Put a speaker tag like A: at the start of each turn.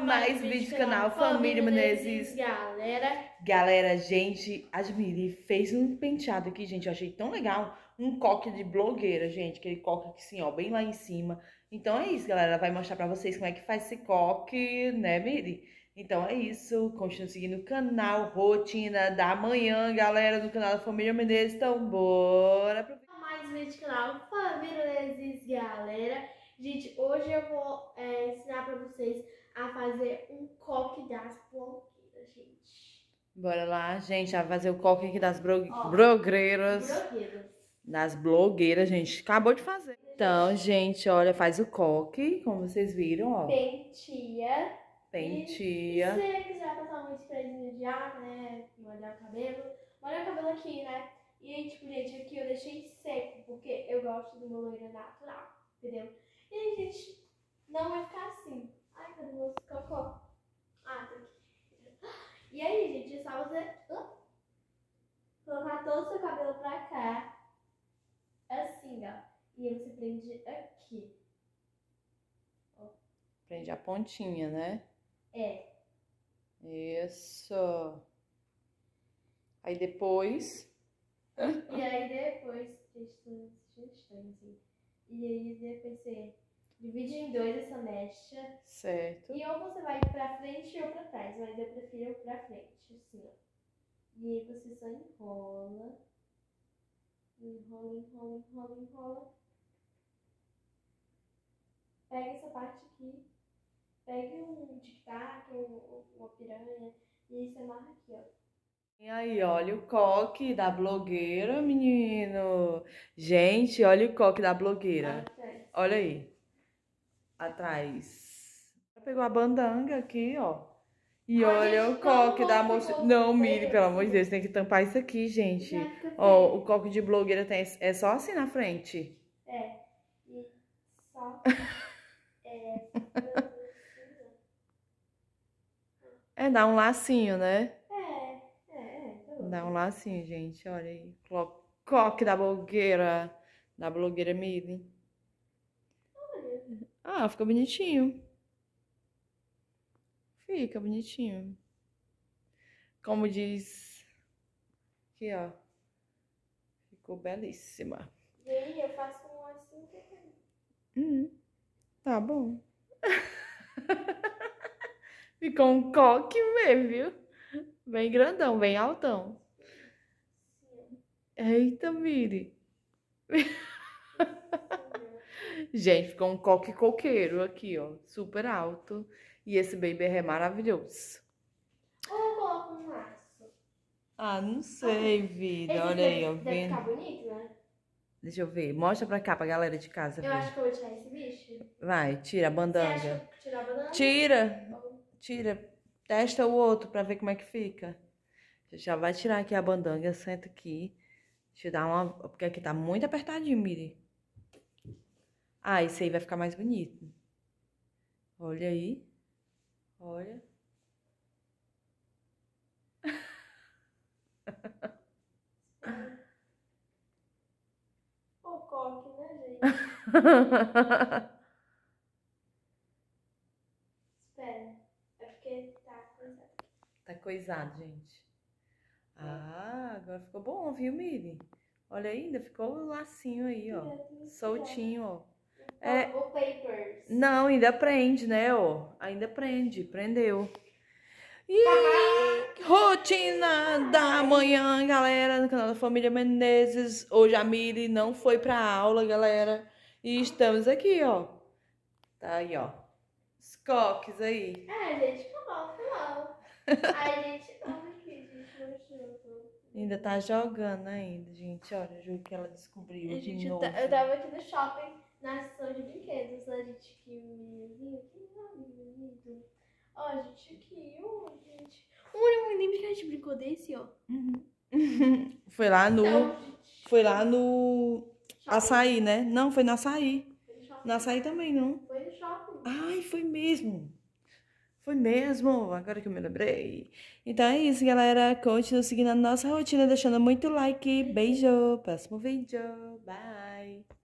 A: mais vídeo do canal Família Menezes. Galera, gente, admire, fez um penteado aqui, gente, eu achei tão legal. Um coque de blogueira, gente, aquele coque aqui assim, ó, bem lá em cima. Então é isso, galera, ela vai mostrar pra vocês como é que faz esse coque, né, Miri? Então é isso, continue seguindo o canal Rotina da Manhã, galera, do canal da Família Menezes. Então bora pro
B: mais vídeo do canal Família Menezes, galera. Gente, hoje eu vou ensinar pra vocês a fazer um coque das blogueiras, gente.
A: Bora lá, gente, vai fazer o coque aqui das blogueiras.
B: Blogueiras.
A: Das blogueiras, gente. Acabou de fazer. Então, gente, olha, faz o coque, como vocês viram, ó.
B: Penteia.
A: Penteia.
B: E se você quiser passar um sprayzinho de ar, né, molhar o cabelo aqui, né. E aí, tipo, gente, aqui eu deixei seco, porque eu gosto do meu loiro natural, entendeu? E aí, gente, não vai ficar assim. Ai, cadê meus cocô? Ah, tá aqui. E aí, gente, é só você colocar todo o seu cabelo pra cá, assim, ó. E aí você prende aqui. Ó.
A: Prende a pontinha, né?
B: É.
A: Isso. Aí depois...
B: E aí depois... assim. E aí depois você divide em dois essa mecha.
A: Certo.
B: E ou você vai pra frente ou pra trás, mas eu prefiro pra frente, assim, ó. E aí você só enrola. Enrola. Pega essa parte aqui. Pegue um tic-tac, uma piranha. E aí você amarra aqui, ó.
A: E aí, olha o coque da blogueira, menino. Gente, olha o coque da blogueira.
B: Atrás.
A: Olha aí. Atrás. Pegou a bandanga aqui, ó. E olha o coque da moça. Não, Miri, pelo amor de Deus, tem que tampar isso aqui, gente. Ó, o coque de blogueira é só assim na frente.
B: É. E só.
A: Dá um lacinho, né?
B: Tá
A: Dá um lacinho, gente. Olha aí. Coque da blogueira. Da blogueira Miri. Ah, fica bonitinho. Fica bonitinho. Como diz. Aqui, ó. Ficou belíssima.
B: E aí eu faço um assim.
A: Tá bom. Ficou um coque mesmo, viu? Bem grandão, bem altão. Eita, Miri. Gente, ficou um coque coqueiro aqui, ó. Super alto. E esse baby é maravilhoso.
B: Ou eu coloco um laço?
A: Ah, não sei, vida. Olha aí, ó.
B: Deve ficar bonito, né?
A: Deixa eu ver. Mostra pra cá, pra galera de casa ver.
B: Eu acho que eu vou tirar esse bicho.
A: Vai, tira a bandanga.
B: Você acha que tirar a bandanga?
A: Tira. Testa o outro pra ver como é que fica. Você já vai tirar aqui a bandanga. Senta aqui. Deixa eu dar uma... Porque aqui tá muito apertadinho, Miri. Ah, esse aí vai ficar mais bonito. Olha aí. Olha.
B: O coque, né, gente? Espera. É porque tá coisado.
A: Tá coisado, gente. Ah, agora ficou bom, viu, Miri? Olha aí, ainda ficou o lacinho aí, ó. Soltinho, ó.
B: O papers.
A: Não, ainda prende, né, ó. Ainda prendeu. E rotina da manhã, galera, no canal da Família Menezes. Hoje a Miri não foi pra aula, galera. E estamos aqui, ó. Tá aí, ó. Os coques aí.
B: Gente, coloca lá. Ai, gente, toma aqui, gente.
A: Ainda tá jogando ainda, gente. Olha, o jogo que ela descobriu de novo.
B: Eu tava aqui no shopping, na seção de brinquedos, a gente, que meninozinho, que bonito. Ó, gente, aqui, ó, gente. Olha, eu lembro que a gente brincou desse, ó.
A: Foi lá no...
B: Então,
A: Foi lá no Açaí, né? Não, foi no Açaí.
B: foi no shopping.
A: No Açaí também, não.
B: Foi no shopping.
A: Ai, foi mesmo. Foi mesmo, agora que eu me lembrei. Então é isso, galera. Continue seguindo a nossa rotina, deixando muito like. Beijo. Próximo vídeo.